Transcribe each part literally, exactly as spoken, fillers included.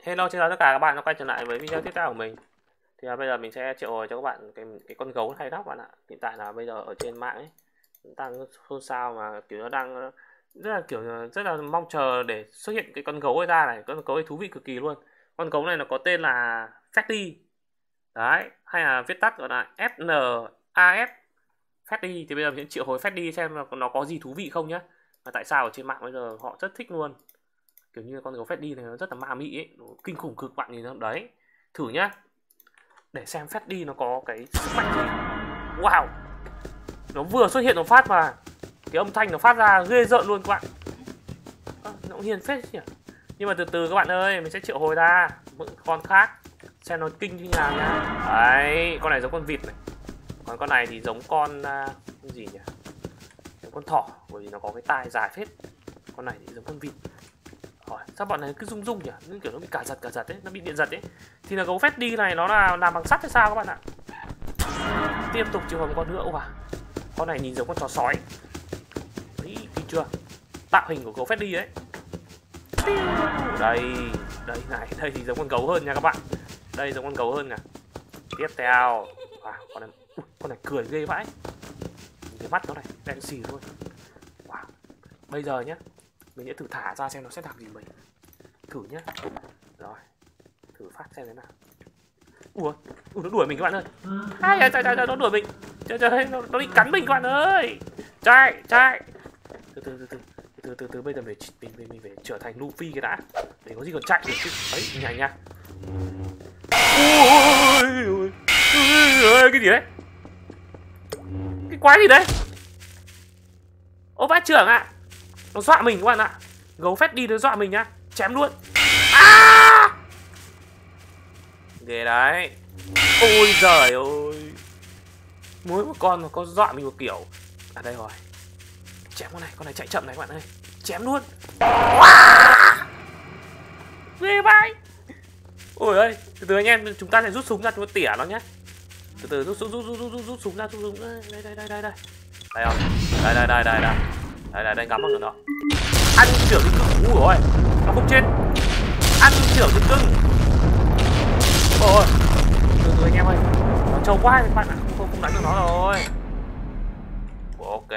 Hello, xin chào tất cả các bạn đã quay trở lại với video tiếp theo của mình. Thì à, bây giờ mình sẽ triệu hồi cho các bạn cái cái con gấu hay lắm bạn ạ. Hiện tại là bây giờ ở trên mạng ấy đang xôn xao mà kiểu nó đang rất là kiểu rất là mong chờ để xuất hiện cái con gấu ấy ra này. Con gấu ấy thú vị cực kỳ luôn. Con gấu này nó có tên là Fatty. Đấy, hay là viết tắt gọi là ép en a ép Fatty. Thì bây giờ mình sẽ triệu hồi Fatty xem nó có gì thú vị không nhá. Và tại sao ở trên mạng bây giờ họ rất thích luôn. Kiểu như con gấu Freddy này nó rất là ma mị ấy, nó kinh khủng cực bạn nhìn không đấy. Thử nhá, để xem Freddy nó có cái sức mạnh gì. Wow, nó vừa xuất hiện một phát mà cái âm thanh nó phát ra ghê rợn luôn các bạn. À, nó cũng hiền phết nhỉ. Nhưng mà từ từ các bạn ơi, mình sẽ triệu hồi ra một con khác xem nó kinh như nào nhá. Đấy, con này giống con vịt này, còn con này thì giống con uh, con gì nhỉ, giống con thỏ, bởi vì nó có cái tai dài phết. Con này thì giống con vịt. Rồi, sao bọn này cứ rung rung nhỉ? Như kiểu nó bị cả giật cả giật ấy, nó bị điện giật ấy. Thì là gấu Freddy này nó là làm bằng sắt hay sao các bạn ạ? Tiếp tục triệu hồi một con nữa. Wow. Con này nhìn giống con chó sói. Đấy, kinh chưa? Tạo hình của gấu Freddy ấy. Đây, đây này, đây thì giống con gấu hơn nha các bạn. Đây giống con gấu hơn nè. Tiếp theo, à, con này, ui, con này cười ghê vãi. Cái mắt nó này, đen xì luôn. Wow. Bây giờ nhá, mình sẽ thử thả ra xem nó sẽ làm gì mình. Thử nhá. Rồi, thử phát xem thế nào. Ủa, Ủa nó đuổi mình các bạn ơi. Ai à, trời trời nó đuổi mình. Trời trời nó, nó định cắn mình các bạn ơi. Chạy, chạy. Từ từ từ từ từ từ từ bây giờ mình mình mình, mình phải trở thành Luffy cái đã. Để có gì còn chạy được chứ. Đấy, nhanh nha. Ôi ôi. Cái gì đấy? Cái quái gì đấy? Ô bác trưởng ạ. À, nó dọa mình các bạn ạ. Gấu Freddy nó dọa mình nhá. Chém luôn. À! Ghê đấy. Ôi giời ơi. Mỗi một con nó có dọa mình một kiểu. À đây rồi. Chém con này, con này chạy chậm này các bạn ơi. Chém luôn. Wow! Ghê vãi. Ôi ơi, từ từ anh em, chúng ta sẽ rút súng ra, chúng ta tỉa nó nhé. Từ từ rút rút rút rút rút, rút súng ra, rút súng. Đây đây đây đây đây. Đây không? Đây đây đây đây đây. Đây đây đây ngắm vào nó. Ăn trưởng cái cưng. Ui ôi, nó không chết. Ăn trưởng cái cưng. Ôi, từ từ anh em ơi, nó trâu quá các bạn ạ, không, không không đánh được nó rồi. Ok.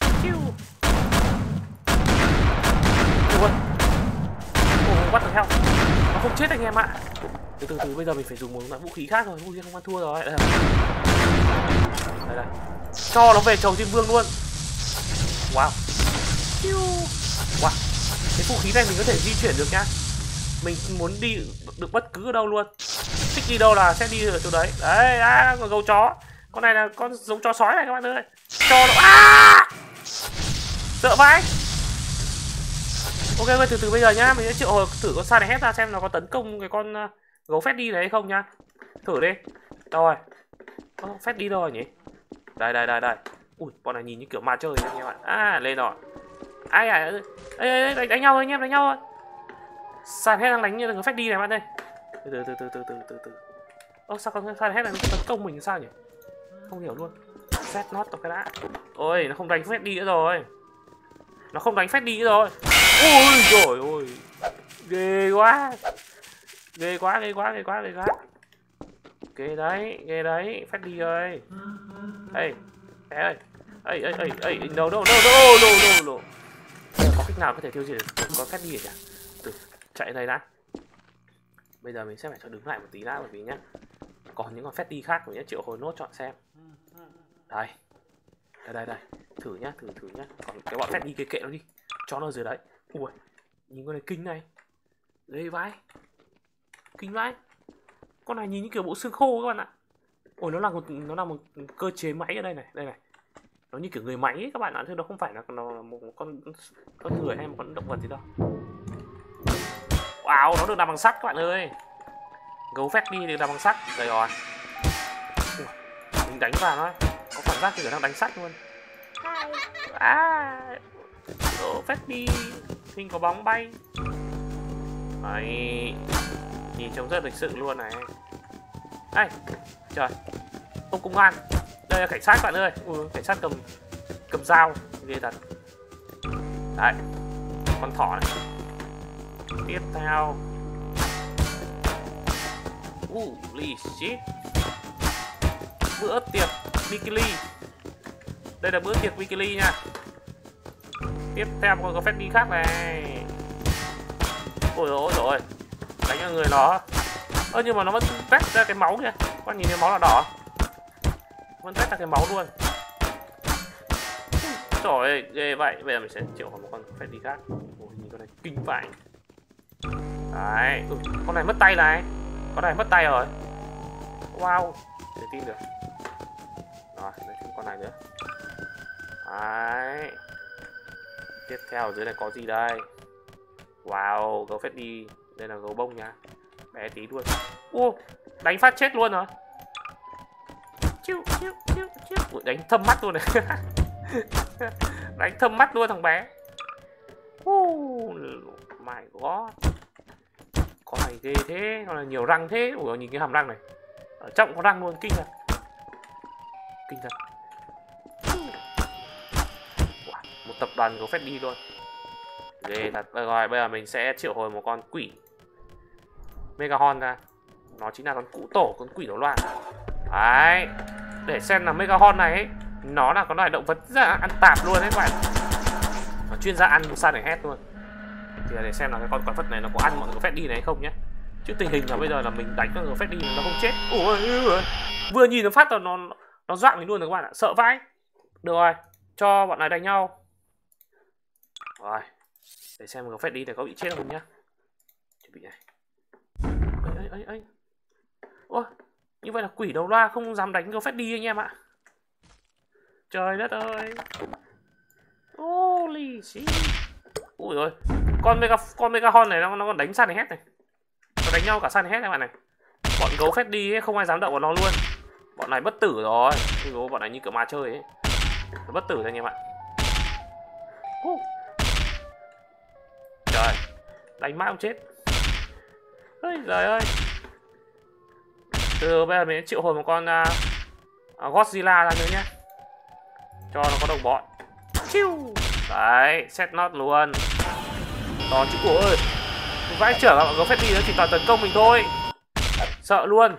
Ui, ôi, bắt được heo. Nó không chết anh em ạ. Từ từ từ bây giờ mình phải dùng một loại vũ khí khác rồi, vũ khí không ăn thua rồi. Đây, đây, đây. Cho nó về chầu Diêm Vương luôn. Wow. Wow. Cái vũ khí này mình có thể di chuyển được nhá. Mình muốn đi được bất cứ ở đâu luôn. Thích đi đâu là sẽ đi ở chỗ đấy. Đấy, à, con gấu chó. Con này là con giống chó sói này các bạn ơi. Cho nó. À! Sợ vãi. Ok, từ từ bây giờ nhá, mình sẽ triệu hồi thử con sa này hết ra xem nó có tấn công cái con uh, gấu Freddy này hay không nhá. Thử đi. Đâu rồi? Oh, Freddy đâu rồi nhỉ? Đây đây đây đây. Ui, bọn này nhìn như kiểu ma chơi nha các bạn. À, lên rồi. Ai à? Ê, ê, đánh, đánh nhau thôi anh em, đánh nhau thôi. Sàn hết đang đánh như là Freddy này bạn ơi. Từ từ từ từ từ từ từ từ. Ơ sao con sàn hết này nó tấn công mình sao nhỉ? Không hiểu luôn. Set not cái đã. Ôi, nó không đánh Freddy nữa rồi. Nó không đánh Freddy nữa rồi. Ôi trời ơi. Ghê quá. Ghê quá, ghê quá, ghê quá, ghê quá. Ghê đấy, ghê đấy, Freddy ơi. Ê, ê, ê, ê, ê, ê, no, no, no, no, no, no, no. Có cách nào có thể tiêu diệt được con Freddy nhỉ? Từ chạy đây đã. Bây giờ mình sẽ phải cho đứng lại một tí đã bởi vì nhá. Còn những con Freddy khác mình sẽ triệu hồi nốt chọn xem. Đây. Đây đây đây. Thử nhá, thử thử nhá. Còn cái bọn Freddy kia kệ nó đi. Cho nó dưới đấy. Ui, nhìn con này kinh này. Ghê vãi. Kinh vãi. Con này nhìn như kiểu bộ xương khô các bạn ạ. Ôi nó là một nó là một cơ chế máy ở đây này, đây này. Nó như kiểu người máy ấy các bạn ạ, chứ nó không phải là nó là một con con người hay một con động vật gì đâu. Wow, nó được làm bằng sắt các bạn ơi. Gấu Freddy được làm bằng sắt. Đây rồi. Ui, mình đánh vào nó có cảm giác như kiểu đang đánh sắt luôn. À, gấu Freddy mình có bóng bay. Đấy, nhìn trông rất lịch sự luôn này. Đây, trời, ông công an. Đây là cảnh sát bạn ơi. Ui, cảnh sát cầm cầm dao, ghê thật. Đấy, con thỏ này. Tiếp theo Holy shit. Bữa tiệc bikini. Đây là bữa tiệc bikini nha. Tiếp theo còn có phép đi khác này. Ôi ôi rồi. Đánh cho người nó. Ơ nhưng mà nó vẫn vét ra cái máu kìa. Các bạn nhìn thấy máu là đỏ. Vẫn vét ra cái máu luôn. Trời ơi, ghê vậy. Bây giờ mình sẽ triệu hồi một con phép đi khác. Ôi nhìn con này kinh vãi. Đấy, ừ, con này mất tay này. Con này mất tay rồi. Wow, để tin được. Rồi, lấy thêm con này nữa. Đấy. Tiếp theo ở dưới này có gì đây? Wow, gấu phép đi. Đây là gấu bông nha. Bé tí luôn. Ô, đánh phát chết luôn rồi. Chiu, chiu, chiu, chiu. Ui, đánh thâm mắt luôn này. Đánh thâm mắt luôn thằng bé. Oh my god. Con này ghê thế. Con này nhiều răng thế. Ủa nhìn cái hàm răng này. Ở trong có răng luôn. Kinh thật. Kinh thật. Wow, một tập đoàn gấu phép đi luôn. Ghê thật. Rồi bây giờ mình sẽ triệu hồi một con quỷ Megahorn ra. Nó chính là con cụ tổ, con quỷ đấu loạn. Đấy. Để xem là Megahorn này ấy, nó là con loài động vật rất là ăn tạp luôn đấy các bạn. Nó chuyên ra ăn san để hét luôn. Thì để xem là cái con quái vật này nó có ăn mọi người phép đi này hay không nhé. Chứ tình hình là bây giờ là mình đánh con người phép đi nó không chết. Ủa, vừa nhìn nó phát là nó nó dọa mình luôn rồi các bạn ạ. Sợ vãi. Được rồi, cho bọn này đánh nhau. Rồi. Để xem người phép đi này có bị chết không nhá. Chuẩn bị này. Ấy ấy ấy ấy. Ủa, như vậy là quỷ đầu loa không dám đánh gấu phép đi anh em ạ. Trời đất ơi. Holy shit. Ui rồi. Con mega con Megahorn này nó nó còn đánh san hết này. Nó đánh nhau cả san hết các bạn này. Bọn gấu phép đi ấy, không ai dám động vào nó luôn. Bọn này bất tử rồi. Ui, bọn này như kiểu ma chơi ấy. Nó bất tử rồi anh em ạ. Uh. Trời. Đánh mãi không chết. Ôi trời ơi. Từ bây giờ mình triệu hồi một con uh, Godzilla ra nữa nhé. Cho nó có đồng bọn. Chiu. Đấy, set not luôn. Đó chứ cổ ơi. Vãi trưởng các bạn gấu phép đi nó chỉ toàn tấn công mình thôi. Sợ luôn.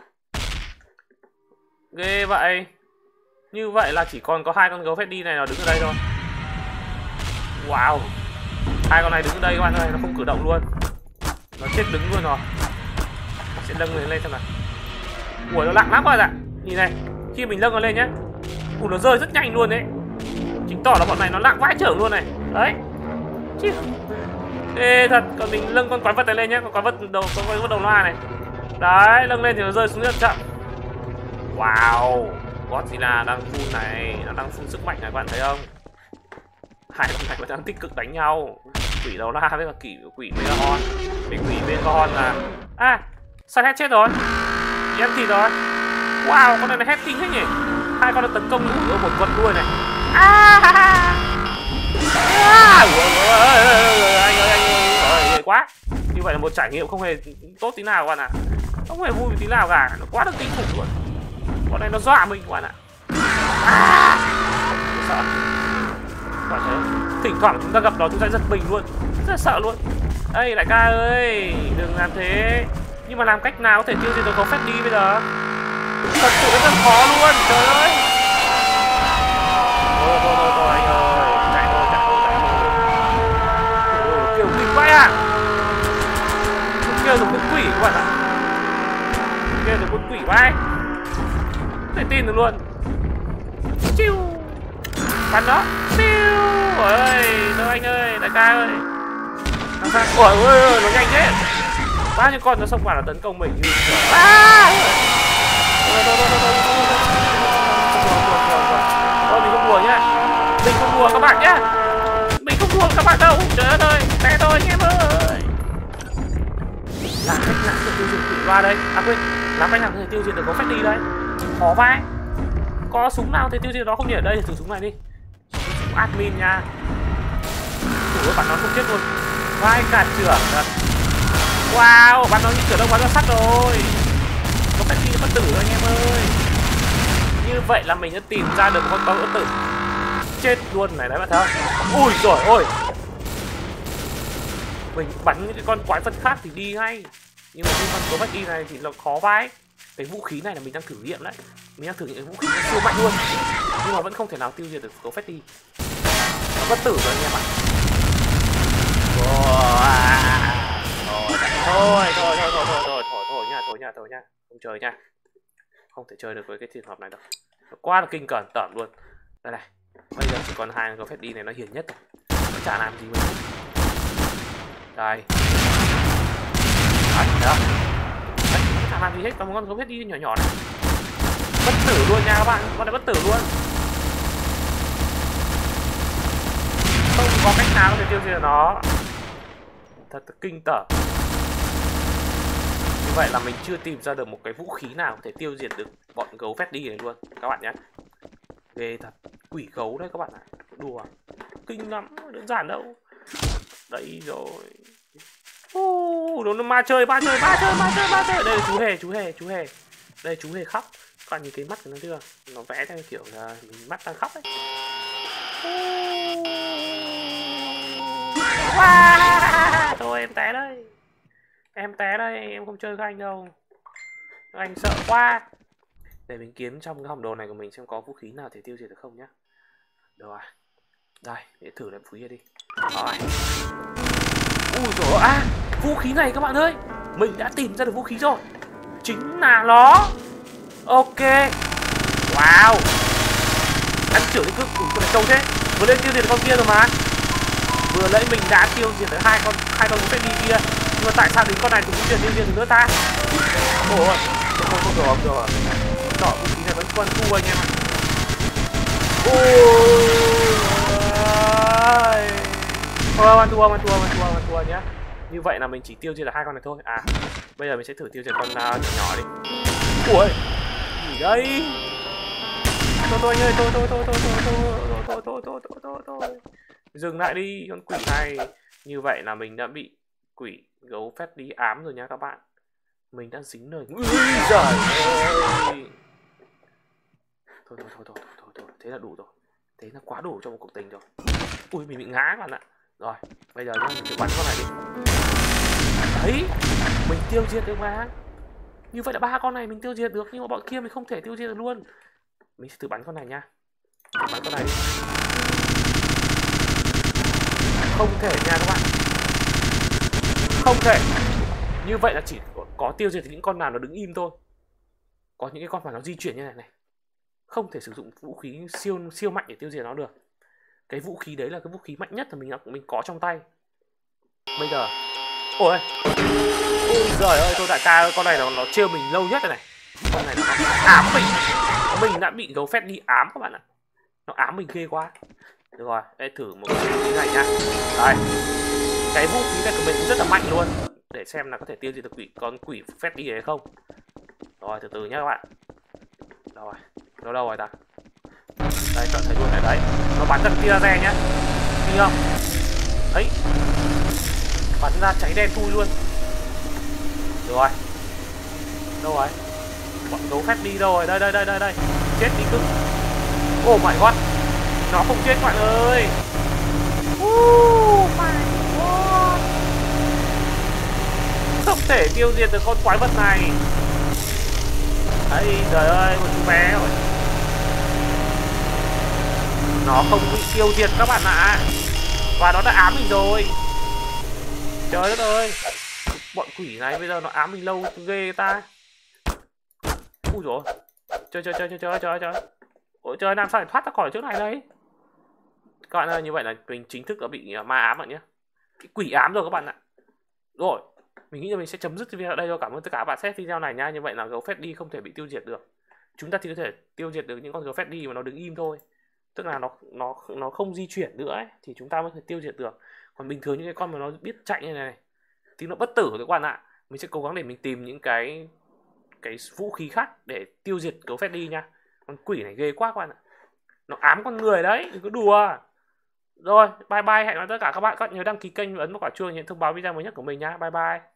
Ghê vậy. Như vậy là chỉ còn có hai con gấu phép đi này nó đứng ở đây thôi. Wow. Hai con này đứng ở đây các bạn ơi, nó không cử động luôn. Nó chết đứng luôn rồi. Mình sẽ nâng lên lên xem nào. Ủa nó nặng lắm các bạn ạ. Nhìn này, khi mình nâng nó lên nhá. Ủa nó rơi rất nhanh luôn đấy. Chứng tỏ là bọn này nó nặng vãi trưởng luôn này. Đấy. Chứ. Ê thật, còn mình nâng con quái vật này lên nhá, con quái vật đầu con quái vật đầu loa này. Đấy, nâng lên thì nó rơi xuống rất chậm. Wow. Godzilla đang phun này, nó đang phun sức mạnh này các bạn thấy không? Hai con này đang tích cực đánh nhau. Quỷ đầu la với cả quỷ quỷ Megahorn. Cái quỷ Megahorn là à, sao hết chết rồi? Đi ăn thịt rồi. Wow, con này nó hết kinh hết nhỉ. Hai con nó tấn công ở một vật luôn này. À, à, anh ơi anh ơi quá. Như vậy là một trải nghiệm không hề tốt tí nào các bạn ạ. Không hề vui tí nào cả. Nó quá là kinh khủng luôn. Con này nó dọa mình các bạn ạ. À, sợ. Bạn thấy thỉnh thoảng chúng ta gặp nó chúng ta giật mình luôn. Rất là sợ luôn. Ê đại ca ơi, đừng làm thế. Nhưng mà làm cách nào có thể tiêu diệt được gấu phép đi bây giờ? Thật sự rất khó luôn, trời ơi. Thôi thôi thôi thôi anh ơi, chạy thôi chạy thôi chạy thôi. Ôi, kiểu kinh quá à. Kêu được con quỷ các bạn ạ. Kêu được con quỷ vai. Không thể tin được luôn. Chiu. Bắn đó. Piu. Ôi thôi anh ơi, đại ca ơi. Làm sao? Ôi ôi nó nhanh thế. Bao nhiêu con nó xông vào là tấn công mình như à! Thôi thôi thôi thôi thôi mình không đùa nhá, mình không đùa các bạn nhá, mình không đùa các bạn đâu, trời ơi té thôi anh em ơi. Làm cách nào để tiêu diệt quỷ loa đây? À quên, làm cách nào để tiêu diệt được gấu phép đi đây? Khó vai. Có súng nào thì tiêu diệt nó không nhỉ? Ở đây thử súng này đi. Súng admin nha. Ủa bạn nó không chết luôn. Vai cản trưởng thật. Wow, bắn nó như kiểu đông bắn ra sắt rồi. Có phải đi bất tử rồi anh em ơi. Như vậy là mình đã tìm ra được một con báo bất tử. Chết luôn này đấy bạn thấy không? Ui rồi ôi. Mình bắn những cái con quái vật khác thì đi ngay. Nhưng mà cái con gấu Freddy này thì nó khó vãi. Cái vũ khí này là mình đang thử nghiệm đấy, mình đang thử nghiệm cái vũ khí siêu mạnh luôn, nhưng mà vẫn không thể nào tiêu diệt được gấu Freddy. Nó bất tử rồi anh em ạ. Thôi thôi thôi thôi thôi thôi thôi thôi nha, thôi nha, thôi nha, không chơi nha, không thể chơi được với cái trường hợp này đâu, nó quá là kinh cẩn tởm luôn. Đây này, bây giờ chỉ còn hai con Freddy này nó hiền nhất rồi, nó chả làm gì mình. Đây, đấy, đó, đấy, nó chả làm gì hết, còn một con gấu Freddy nhỏ nhỏ này, bất tử luôn nha các bạn, con này bất tử luôn, không có cách nào có thể tiêu diệt nó, thật kinh tởm. Như vậy là mình chưa tìm ra được một cái vũ khí nào có thể tiêu diệt được bọn gấu Freddy này luôn các bạn nhé. Ghê thật, quỷ gấu đấy các bạn ạ, đùa, kinh lắm, đơn giản đâu. Đây rồi, uh, nó ma chơi, ma chơi, ma chơi, ma chơi, ma chơi. Đây là chú hề, chú hề, chú hề, đây chú hề khóc, các bạn nhìn cái mắt của nó chưa, nó vẽ theo kiểu là mình mắt đang khóc ấy. Wow. Thôi em té đây, em té đây, em không chơi với anh đâu, anh sợ quá. Để mình kiếm trong cái hòm đồ này của mình xem có vũ khí nào thể tiêu diệt được không nhá. Rồi, đây, để thử lại vũ khí đi. Rồi, ui dồi à, vũ khí này các bạn ơi, mình đã tìm ra được vũ khí rồi, chính là nó. Ok, wow, ăn trưởng đi cứ, ui con này trông thế, vừa lên tiêu diệt con kia rồi mà. Vừa nãy mình đã tiêu diệt được hai con hai con Freddy kia, nhưng mà tại sao đến con này cũng chưa tiêu diệt được nữa ta? Ôi, không không được không được, đỏ vũ khí này vẫn còn thua anh em ạ. Ôi, thôi ăn thua, ăn thua, ăn thua, ăn thua nhá. Như vậy là mình chỉ tiêu diệt được hai con này thôi. À, bây giờ mình sẽ thử tiêu diệt con uh, nhỏ nhỏ đi. Ui, gì đây? Thôi thôi anh ơi, thôi thôi thôi thôi thôi thôi thôi thôi thôi thôi thôi. Dừng lại đi con quỷ này. Như vậy là mình đã bị quỷ gấu Freddy ám rồi nha các bạn. Mình đã dính lời. Ui giời ơi. Thôi thôi thôi thôi thôi thôi, thế là đủ rồi. Thế là quá đủ cho một cuộc tình rồi. Ui mình bị ngã các bạn ạ. Rồi, bây giờ nhá, mình thử bắn con này đi. Đấy, mình tiêu diệt được mà. Như vậy là ba con này mình tiêu diệt được, nhưng mà bọn kia mình không thể tiêu diệt được luôn. Mình sẽ thử bắn con này nha. Thử bắn con này đi. Không thể nha các bạn, không thể. Như vậy là chỉ có, có tiêu diệt những con nào nó đứng im thôi. Có những cái con mà nó di chuyển như này này, không thể sử dụng vũ khí siêu siêu mạnh để tiêu diệt nó được. Cái vũ khí đấy là cái vũ khí mạnh nhất mà mình mình có trong tay. Bây giờ, ôi, ôi giời ơi, tôi đại ca, con này nó nó trêu mình lâu nhất rồi này. Con này nó ám mình, mình đã bị gấu Freddy ám các bạn ạ. Nó ám mình ghê quá. Được rồi, đây thử một cái vũ khí này nha. Đây, cái vũ khí này của mình cũng rất là mạnh luôn. Để xem là có thể tiêu diệt được quỷ con quỷ Freddy hay không. Rồi, từ từ nhé các bạn. Đâu rồi, nó đâu rồi ta? Đây, chọn thấy luôn này đấy. Nó bắn ra tia laser nhá. Thấy không? Đấy, bắn ra cháy đen thui luôn. Được rồi. Đâu rồi? Bọn gấu Freddy đâu rồi? Đây đây đây đây đây. Chết đi cưng. Oh my god. Nó không chết các bạn ơi. Oh my god. Không thể tiêu diệt được con quái vật này. Ấy trời ơi, một chú bé rồi. Nó không bị tiêu diệt các bạn ạ. Và nó đã ám mình rồi. Trời đất ơi. Bọn quỷ này bây giờ nó ám mình lâu ghê ta. Ui dồi. Trời trời trời trời trời trời trời. Ôi trời, làm sao để thoát ra khỏi chỗ này đây? Các bạn ơi, như vậy là mình chính thức đã bị ma ám bạn nhé. Cái quỷ ám rồi các bạn ạ. Rồi, mình nghĩ là mình sẽ chấm dứt video ở đây thôi. Cảm ơn tất cả các bạn xem video này nha. Như vậy là gấu Freddy không thể bị tiêu diệt được. Chúng ta chỉ có thể tiêu diệt được những con gấu Freddy mà nó đứng im thôi. Tức là nó nó nó không di chuyển nữa ấy, thì chúng ta mới thể tiêu diệt được. Còn bình thường những cái con mà nó biết chạy như này, này thì nó bất tử rồi các bạn ạ. Mình sẽ cố gắng để mình tìm những cái cái vũ khí khác để tiêu diệt gấu Freddy nha. Con quỷ này ghê quá các bạn ạ. Nó ám con người đấy, đừng có đùa. Rồi, bye bye, hẹn gặp tất cả các bạn. Các bạn nhớ đăng ký kênh và ấn vào quả chuông nhận thông báo video mới nhất của mình nhá. Bye bye.